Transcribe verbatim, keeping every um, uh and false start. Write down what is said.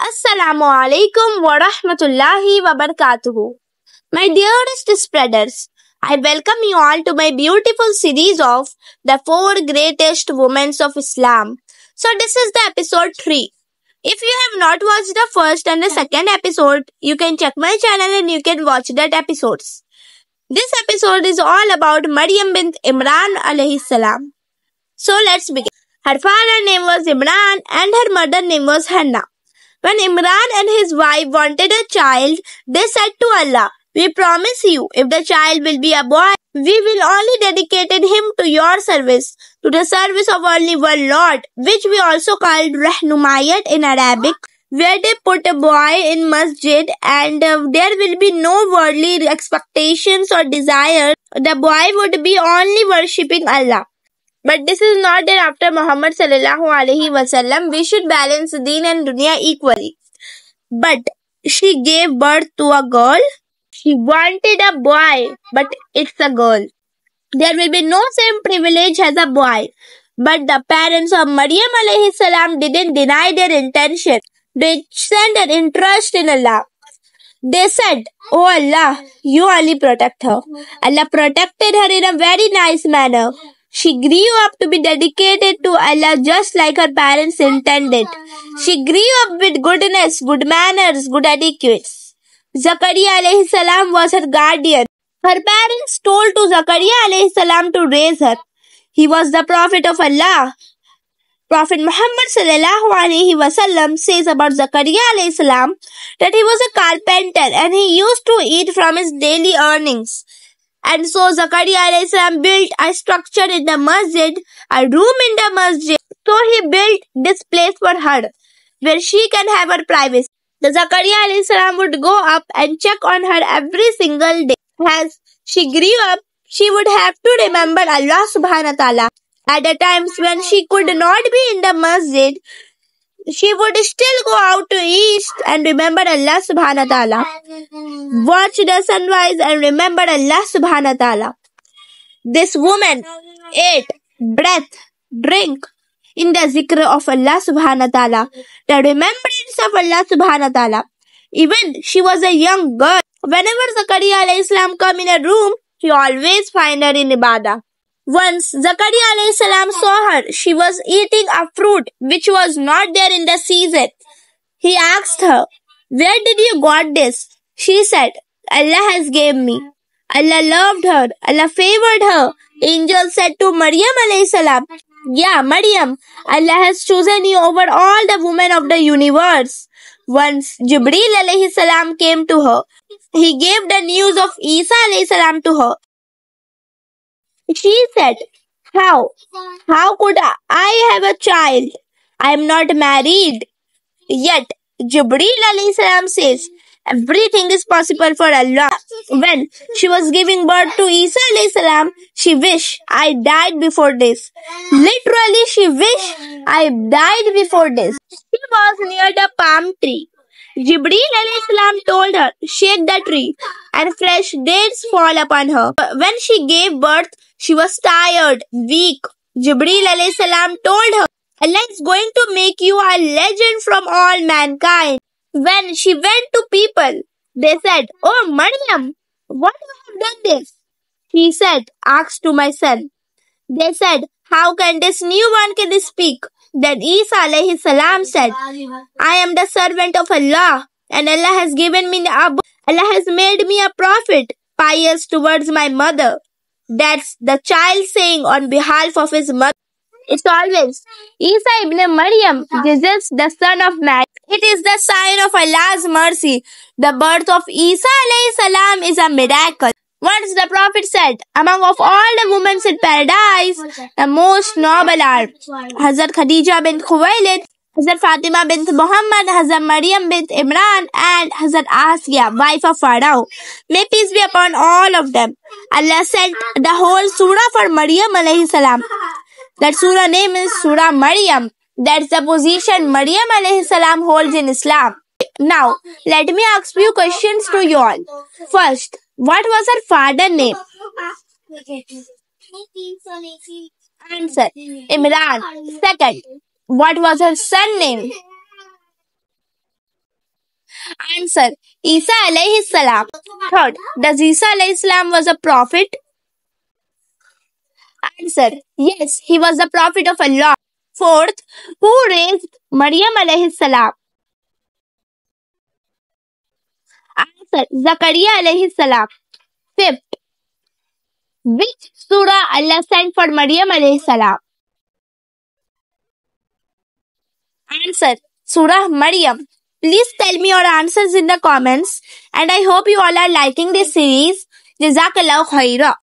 Assalamu alaikum wa rahmatullahi wa barakatuhu. My dearest spreaders, I welcome you all to my beautiful series of the four greatest women of Islam. So this is the episode three. If you have not watched the first and the second episode, you can check my channel and you can watch that episodes. This episode is all about Maryam bint Imran alayhi salam. So let's begin. Her father name was Imran and her mother name was Hannah. When Imran and his wife wanted a child, they said to Allah, "We promise you, if the child will be a boy, we will only dedicate him to your service, to the service of only one Lord," which we also called Rahnumayat in Arabic, where they put a boy in masjid and uh, there will be no worldly expectations or desires. The boy would be only worshipping Allah. But this is not that after Muhammad sallallahu alaihi wasallam we should balance deen and dunya equally. But she gave birth to a girl. She wanted a boy, but it's a girl. There will be no same privilege as a boy. But the parents of Maryam alayhi salam didn't deny their intention. They sent their interest in Allah. They said, "Oh Allah, you only protect her." Allah protected her in a very nice manner. She grew up to be dedicated to Allah just like her parents intended. She grew up with goodness, good manners, good etiquettes. Zakaria alayhi salam was her guardian. Her parents told to Zakaria alayhi salam to raise her. He was the prophet of Allah. Prophet Muhammad sallallahu alaihi wasallam says about Zakaria alayhi salam that he was a carpenter and he used to eat from his daily earnings. And so Zakaria alayhi salam built a structure in the masjid, a room in the masjid. So he built this place for her, where she can have her privacy. The Zakaria alayhi salam would go up and check on her every single day. As she grew up, she would have to remember Allah subhanahu wa ta'ala. At the times when she could not be in the masjid, she would still go out to east and remember Allah subhanahu wa ta'ala. Watch the sunrise and remember Allah subhanahu wa ta'ala. This woman ate, breath, drink in the zikr of Allah subhanahu wa ta'ala, the remembrance of Allah subhanahu wa ta'ala. Even she was a young girl. Whenever Zakaria alayhi salam come in a room, she always find her in ibadah. Once Zakaria alayhi salam saw her, she was eating a fruit which was not there in the season. He asked her, "Where did you got this?" She said, "Allah has gave me." Allah loved her. Allah favored her. Angel said to Maryam alayhi salam, "Yeah, Maryam, Allah has chosen you over all the women of the universe." Once Jibreel alayhi salam came to her. He gave the news of Isa alayhi salam to her. She said, How? How could I have a child? I am not married. Yet, Jibreel alayhi salam says, everything is possible for Allah. When she was giving birth to Isa alayhi salam, she wished I died before this. Literally, she wished I died before this. She was near the palm tree. Jibreel alayhi salam told her, "Shake the tree," and fresh dates fall upon her. When she gave birth, she was tired, weak. Jibreel alayhi salam told her, "Allah is going to make you a legend from all mankind." When she went to people, they said, "Oh Maryam, what you have done this?" She said, "Ask to my son." They said, "How can this newborn can speak?" Then Isa alayhi salam said, "I am the servant of Allah, and Allah has given me a book. Allah has made me a prophet, pious towards my mother." That's the child saying on behalf of his mother. It's always Isa ibn Maryam, Jesus, the son of Mary. It is the sign of Allah's mercy. The birth of Isa alayhi salam is a miracle. Once the Prophet said, among of all the women in paradise, the most noble are Hazrat Khadija bint Khuwailid, Hazrat Fatima bint Muhammad, Hazrat Maryam bint Imran, and Hazrat Asiya, wife of Pharaoh. May peace be upon all of them. Allah sent the whole surah for Maryam alayhi salam. That surah name is Surah Maryam. That's the position Maryam alayhi salam holds in Islam. Now, let me ask you questions to you all. First, what was her father's name? Answer, Imran. Second, what was her son's name? Answer. Isa alayhi salam. Third. Does Isa alayhi salam was a prophet? Answer. Yes, he was the prophet of Allah. Fourth. Who raised Maryam alayhi salam? Answer. Zakaria alayhi salam. Fifth. Which surah Allah sent for Maryam alayhi salam? Answer. Surah Maryam. Please tell me your answers in the comments, and I hope you all are liking this series. Jazakallah khaira.